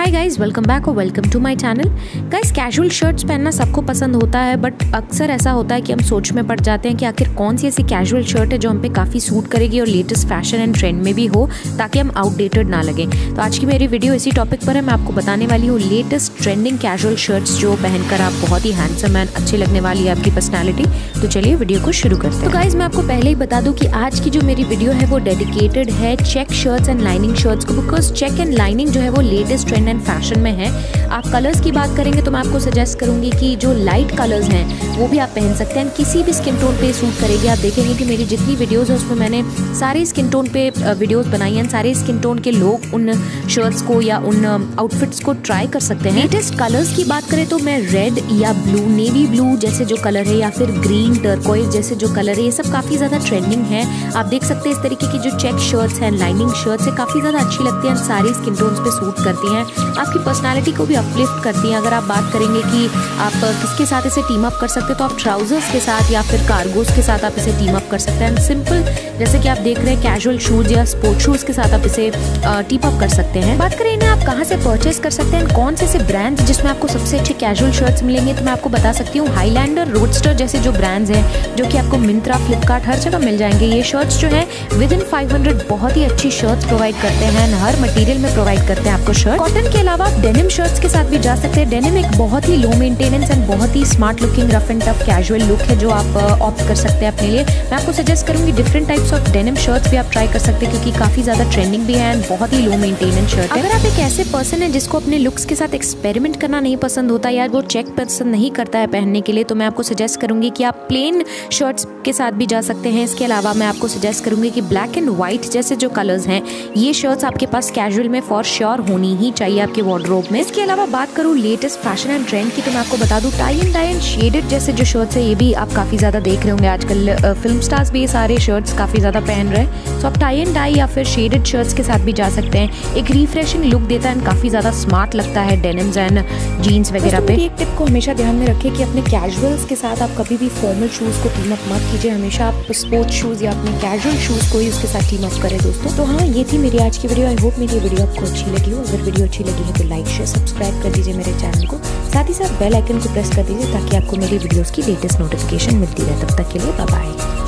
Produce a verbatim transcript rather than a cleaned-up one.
हाय guys, welcome back और welcome to my channel. Guys, casual shirts पहनना सबको पसंद होता है, बट अक्सर ऐसा होता है कि हम सोच में पड़ जाते हैं कि आखिर कौन सी ऐसी कैजुअल शर्ट है जो हम पे काफ़ी सूट करेगी और लेटेस्ट फैशन एंड ट्रेंड में भी हो, ताकि हम आउटडेटेड ना लगे। तो आज की मेरी वीडियो इसी टॉपिक पर है। मैं आपको बताने वाली हूँ लेटेस्ट ट्रेंडिंग कैजुअल शर्ट्स जो पहनकर आप बहुत ही हैंडसम एंड अच्छी लगने वाली है आपकी पर्सनैलिटी। तो चलिए वीडियो को शुरू करते हैं। तो गाइज, मैं आपको पहले ही बता दूँ कि आज की जो मेरी वीडियो है वो डेडिकेटेड है check shirts and lining shirts को, बिकॉज चेक एंड लाइनिंग जो है वो लेटेस्ट ट्रेंड एंड फैशन में है। आप कलर्स की बात करेंगे तो मैं आपको सजेस्ट करूंगी कि जो लाइट कलर्स हैं वो भी आप पहन सकते हैं, किसी भी स्किन टोन पे सूट करेगी। आप देखेंगे कि मेरी जितनी वीडियोस है उसमें मैंने सारे स्किन टोन पे वीडियोस बनाई हैं। सारे स्किन टोन के लोग उन शर्ट्स को या उन आउटफिट्स को ट्राई कर सकते हैं। लेटेस्ट कलर्स की बात करें तो मैं रेड या ब्लू, नेवी ब्लू जैसे जो कलर है, या फिर ग्रीन, टर्कोइज जैसे जो कलर है, ये सब काफ़ी ज़्यादा ट्रेंडिंग है। आप देख सकते हैं इस तरीके की जो चेक शर्ट्स हैं, लाइनिंग शर्ट्स है, काफ़ी ज़्यादा अच्छी लगती हैं, सारी स्किन टोन्स पे सूट करती हैं, आपकी पर्सनालिटी को भी अपलिफ्ट करती हैं। अगर आप बात करेंगे कि आप किसके साथ इसे टीम अप कर सकते हैं, तो आप ट्राउजर्स के साथ या फिर कार्गोस के साथ आप इसे टीम अप कर सकते हैं। सिंपल जैसे कि आप देख रहे हैं कैजुअल शूज या स्पोर्ट शूज के साथ आप इसे टीम अप कर सकते हैं। बात करें इन्हें आप कहाँ से परचेस कर सकते हैं, कौन से ऐसे ब्रांड्स जिसमें आपको सबसे अच्छे कैजुअल शर्ट्स मिलेंगे, तो मैं आपको बता सकती हूँ हाईलैंडर, रोडस्टर जैसे जो ब्रांड्स हैं जो कि आपको मिंत्रा, फ्लिपकार्ट हर जगह मिल जाएंगे। ये शर्ट्स जो है विद इन फाइव हंड्रेड बहुत ही अच्छी शर्ट्स प्रोवाइड करते हैं, हर मटेरियल में प्रोवाइड करते हैं आपको शर्ट। कॉटन के अलावा आप डेनिम शर्ट्स के साथ भी जा सकते हैं। डेनिम एक बहुत ही लो मेंटेनेंस एंड बहुत ही smart looking rough and tough casual look है जो आप ऑप्ट कर सकते हैं अपने लिए। मैं आपको सजेस्ट करूंगी different types of denim shirts भी आप ट्राई कर सकते हैं, क्योंकि काफी ज्यादा ट्रेंडिंग भी है एंड बहुत ही लो मेंटेनेंस शर्ट है। अगर आप एक ऐसे पर्सन है जिसको अपने लुक्स के साथ एक्सपेरिमेंट करना नहीं पसंद होता या वो चेक पसंद नहीं करता है पहनने के लिए, तो मैं आपको सजेस्ट करूंगी कि आप प्लेन शर्ट्स के साथ भी जा सकते हैं। इसके अलावा मैं आपको सजेस्ट करूंगी कि ब्लैक एंड व्हाइट जैसे जो कलर्स हैं, ये शर्ट्स आपके पास कैजुअल में फॉर श्योर होनी ही चाहिए आपके वार्डरोब में। इसके अलावा बात करूँ लेटेस्ट फैशन एंड ट्रेंड की, तो मैं आपको बता दूं tie and dye and shaded जैसे जो शर्ट्स है, ये भी आप काफी ज्यादा देख रहे होंगे आजकल। फिल्म स्टार्स भी ये सारे शर्ट्स काफी ज्यादा पहन रहे हैं, तो आप टाई एंड डाई या फिर शेडेड शर्ट्स के साथ भी जा सकते हैं। एक रिफ्रेशिंग लुक देता है एंड काफी ज्यादा स्मार्ट लगता है डेनिम्स एंड जीन्स वगैरह पे। एक टिप को हमेशा ध्यान में रखें कि अपने कैजुअल्स के साथ आप कभी भी फॉर्मल शूज को टीम अप मत कीजिए। हमेशा आप स्पोर्ट्स शूज या अपने कैजुअल शूज को ही उसके साथ टीम अप करें दोस्तों। तो हाँ, ये थी मेरी आज की वीडियो। आई होप मेरी वीडियो आपको अच्छी लगी हो। अगर वीडियो अच्छी लगी है तो लाइक शेयर सब्सक्राइब कर दीजिए मेरे चैनल को, साथ ही साथ बेल आइकन को प्रेस कर दीजिए ताकि आपको मेरी वीडियोस की लेटेस्ट नोटिफिकेशन मिलती रहे। तब तक के लिए बाय बाय।